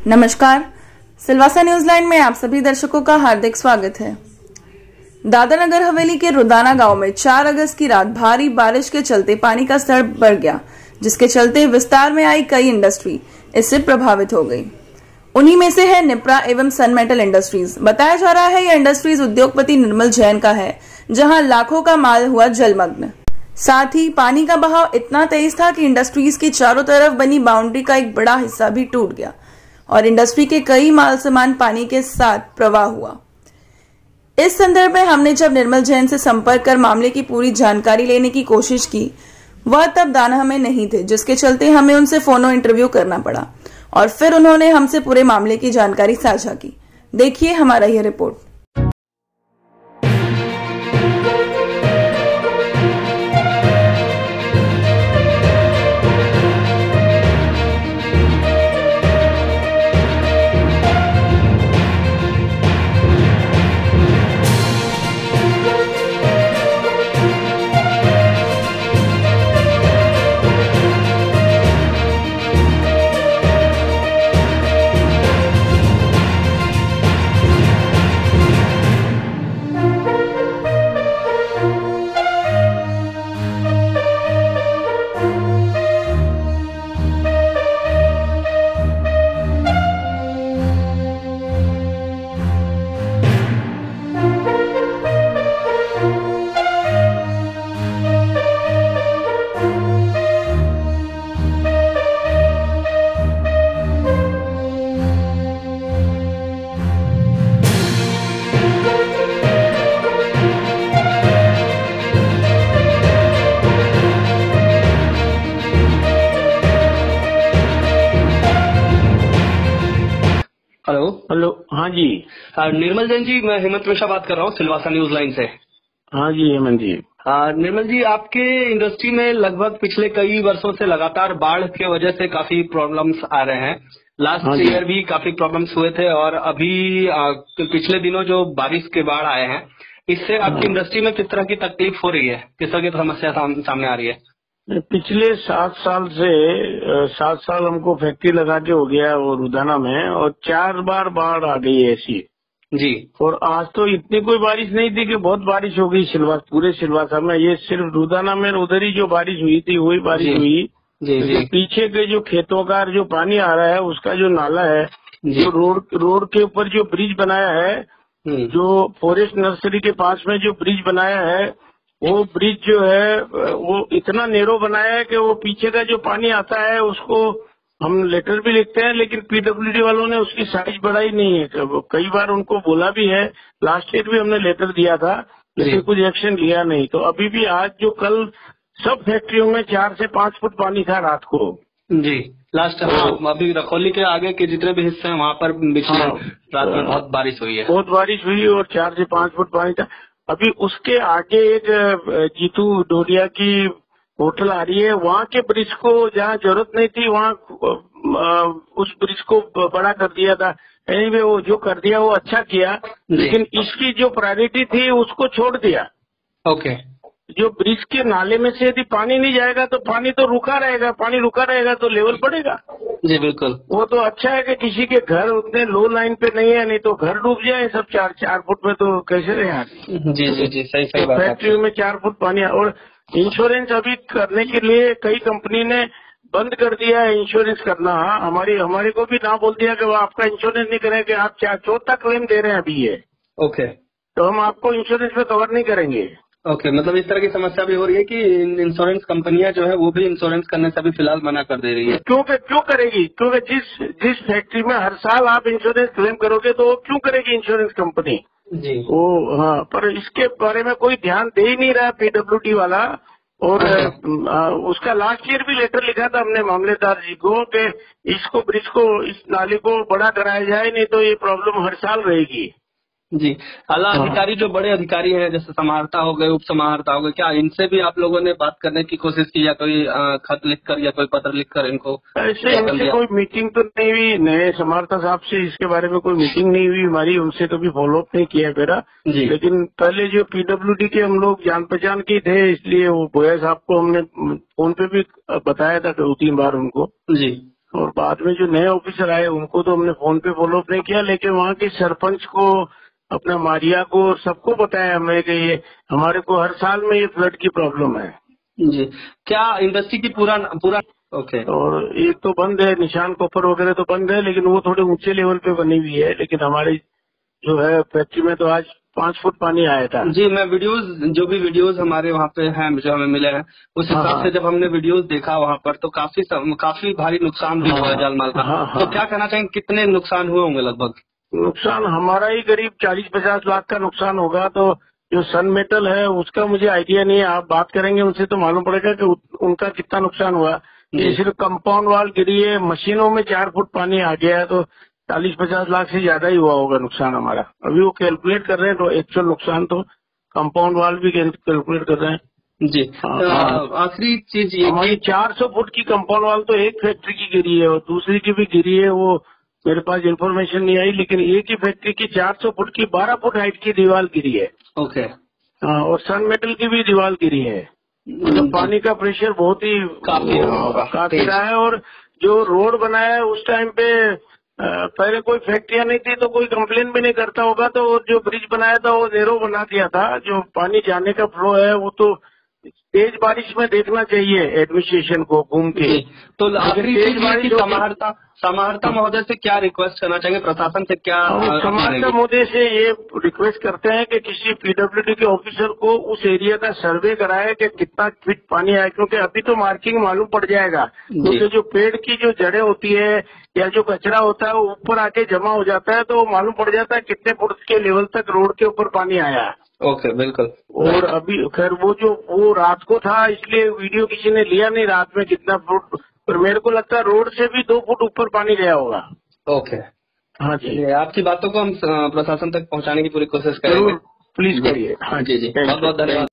नमस्कार, Silvassa news line में आप सभी दर्शकों का हार्दिक स्वागत है। दादर नगर हवेली के रुदाना गांव में 4 अगस्त की रात भारी बारिश के चलते पानी का स्तर बढ़ गया, जिसके चलते विस्तार में आई कई इंडस्ट्री इससे प्रभावित हो गई। उन्हीं में से है निप्रा एवं सन मेटल इंडस्ट्रीज। बताया जा रहा है यह इंडस्ट्रीज उद्योगपति निर्मल जैन का है, जहां लाखों का माल हुआ जलमग्न। साथ ही पानी का बहाव इतना तेज था कि इंडस्ट्रीज की चारों तरफ बनी बाउंड्री का एक बड़ा हिस्सा भी टूट गया और इंडस्ट्री के कई माल सामान पानी के साथ प्रवाह हुआ। इस संदर्भ में हमने जब निर्मल जैन से संपर्क कर मामले की पूरी जानकारी लेने की कोशिश की, वह तब दानाह में नहीं थे, जिसके चलते हमें उनसे फोनो इंटरव्यू करना पड़ा और फिर उन्होंने हमसे पूरे मामले की जानकारी साझा की। देखिए हमारा यह रिपोर्ट। Hello hello. हाँ जी। निर्मल जैन जी, मैं हेमंत मिश्रा बात कर रहा हूँ सिलवासा न्यूज लाइन से। हाँ जी हेमंत जी। निर्मल जी, आपके इंडस्ट्री में लगभग पिछले कई वर्षों से लगातार बाढ़ के वजह से काफी प्रॉब्लम्स आ रहे हैं। लास्ट ईयर भी काफी प्रॉब्लम्स हुए थे और अभी पिछले दिनों जो बारिश के बाढ़ आए हैं, इससे आपकी इंडस्ट्री में किस तरह की तकलीफ हो रही है, किस तरह की समस्या सामने आ रही है? पिछले 7 साल हमको फैक्ट्री लगा के हो गया वो रुदाना में, और 4 बार बाढ़ आ गई ऐसी जी। और आज तो इतनी कोई बारिश नहीं थी कि बहुत बारिश हो गई पूरे सिलवासा में। ये सिर्फ रुदाना में उधर ही जो बारिश हुई थी वही बारिश हुई। जी। पीछे के जो खेतों का जो पानी आ रहा है उसका जो नाला है, जो रोड के ऊपर जो ब्रिज बनाया है, जो फॉरेस्ट नर्सरी के पास में जो ब्रिज बनाया है, वो ब्रिज जो है वो इतना नेरो बनाया है कि वो पीछे का जो पानी आता है उसको हम लेटर भी लिखते हैं, लेकिन पीडब्ल्यूडी वालों ने उसकी साइज बढ़ाई नहीं है। कई बार उनको बोला भी है, लास्ट ईयर भी हमने लेटर दिया था, लेकिन कुछ एक्शन लिया नहीं। तो अभी भी आज जो कल सब फैक्ट्रियों में 4 से 5 फुट पानी था रात को। जी। लास्ट अभी रखौली के आगे के जितने भी हिस्से हैं वहाँ पर पिछले रात में बहुत बारिश हुई है। बहुत बारिश हुई और 4 से 5 फुट पानी था। अभी उसके आगे एक जीतू डोरिया की होटल आ रही है, वहाँ के ब्रिज को जहाँ जरूरत नहीं थी वहाँ उस ब्रिज को बड़ा कर दिया था। एनीवे वो जो कर दिया वो अच्छा किया, लेकिन इसकी जो प्रायोरिटी थी उसको छोड़ दिया। ओके। जो ब्रिज के नाले में से यदि पानी नहीं जाएगा तो पानी तो रुका रहेगा, पानी रुका रहेगा तो लेवल बढ़ेगा। जी बिल्कुल। वो तो अच्छा है कि किसी के घर उतने लो लाइन पे नहीं है, नहीं तो घर डूब जाए सब 4 फुट में, तो कैसे रहे? जी सही बात है। फैक्ट्री में 4 फुट पानी। और इंश्योरेंस अभी करने के लिए कई कंपनी ने बंद कर दिया है इंश्योरेंस करना। हमारे को भी ना बोल दिया कि वो आपका इंश्योरेंस नहीं करेंगे, आप 4 क्लेम दे रहे हैं अभी ये। ओके। तो हम आपको इंश्योरेंस में कवर नहीं करेंगे। ओके, मतलब इस तरह की समस्या भी हो रही है कि इंश्योरेंस कंपनियां जो है वो भी इंश्योरेंस करने से अभी फिलहाल मना कर दे रही है। क्यों करेगी? क्योंकि जिस फैक्ट्री में हर साल आप इंश्योरेंस क्लेम करोगे तो वो क्यों करेगी इंश्योरेंस कंपनी? जी। वो हाँ, पर इसके बारे में कोई ध्यान दे ही नहीं रहा पीडब्ल्यूडी वाला। और उसका लास्ट ईयर भी लेटर लिखा था हमने मामलेदार जी को कि इसको ब्रिज को, इस नाले को बड़ा कराया जाए, नहीं तो ये प्रॉब्लम हर साल रहेगी। जी। आला अधिकारी जो बड़े अधिकारी हैं, जैसे समाहर्ता हो गए, उप समाहर्ता हो गए, क्या इनसे भी आप लोगों ने बात करने की कोशिश की या कोई खत लिखकर या कोई पत्र लिखकर इनको? ऐसे इनसे कोई मीटिंग तो नहीं हुई, नए समाहर्ता साहब से इसके बारे में कोई मीटिंग नहीं हुई हमारी, उनसे कभी फॉलोअप नहीं किया मेरा। लेकिन पहले जो पीडब्ल्यूडी के हम लोग जान पहचान के थे, इसलिए वो बोया साहब को हमने फोन पे भी बताया था 2-3 बार उनको। जी। और बाद में जो नए ऑफिसर आए उनको तो हमने फोन पे फॉलो अप नहीं किया, लेकिन वहाँ के सरपंच को, अपना मारिया को, सबको बताया हमने कि ये हमारे को हर साल में ये फ्लड की प्रॉब्लम है जी। क्या इंडस्ट्री की पूरा ओके। और एक तो बंद है, निशान कॉपर वगैरह तो बंद है, लेकिन वो थोड़े ऊंचे लेवल पे बनी हुई है। लेकिन हमारी जो है फैक्ट्री में तो आज 5 फुट पानी आया था। जी, मैं जो भी वीडियोस हमारे वहाँ पे हैं, जो हमें मिले हैं, उस हिसाब से जब हमने वीडियोस देखा वहाँ पर तो काफी भारी नुकसान भी हुआ है जालमाल का। तो क्या कहना चाहेंगे, कितने नुकसान हुए होंगे लगभग? नुकसान हमारा ही करीब 40-50 लाख का नुकसान होगा। तो जो सन मेटल है उसका मुझे आइडिया नहीं है, आप बात करेंगे उनसे तो मालूम पड़ेगा कि उनका कितना नुकसान हुआ। ये सिर्फ कंपाउंड वाल गिरी है, मशीनों में 4 फुट पानी आ गया है, तो 40-50 लाख से ज्यादा ही हुआ होगा नुकसान हमारा। अभी वो कैलकुलेट कर रहे हैं, तो एक्चुअल नुकसान तो कंपाउंड वाल भी कैलकुलेट कर रहे हैं। जी। आखिरी चीज ये हमारी 400 फुट की कंपाउंड वाल तो एक फैक्ट्री की गिरी है और दूसरी की भी गिरी है, वो मेरे पास इन्फॉर्मेशन नहीं आई, लेकिन एक ही फैक्ट्री की 400 फुट की 12 फुट हाइट की दीवार गिरी है। ओके। और सन मेटल की भी दीवार गिरी है। मतलब पानी का प्रेशर बहुत ही काफी रहा है। और जो रोड बनाया है उस टाइम पे पहले कोई फैक्ट्रियां नहीं थी तो कोई कंप्लेन भी नहीं करता होगा, तो जो ब्रिज बनाया था वो नैरो बना दिया था। जो पानी जाने का फ्लो है वो तो तेज बारिश में देखना चाहिए एडमिनिस्ट्रेशन को घूम के। तो आखिरी चीज बारिश समाहर्ता महोदय से क्या रिक्वेस्ट करना चाहेंगे, प्रशासन से क्या? समाहर्ता महोदय से ये रिक्वेस्ट करते हैं कि किसी पीडब्ल्यूडी के ऑफिसर को उस एरिया का सर्वे कराए कि कितना फीट पानी आया, क्योंकि अभी तो मार्किंग मालूम पड़ जाएगा। क्योंकि जो पेड़ की जो जड़ें होती है या जो कचरा होता है वो ऊपर आके जमा हो जाता है, तो मालूम पड़ जाता है कितने फुट के लेवल तक रोड के ऊपर पानी आया है। ओके, बिल्कुल। और अभी खैर वो रात को था, इसलिए वीडियो किसी ने लिया नहीं रात में कितना फुट, पर मेरे को लगता है रोड से भी 2 फुट ऊपर पानी गया होगा। ओके। हाँ जी, आपकी बातों को हम प्रशासन तक पहुंचाने की पूरी कोशिश करेंगे। प्लीज करिए। हाँ जी, बहुत बहुत धन्यवाद।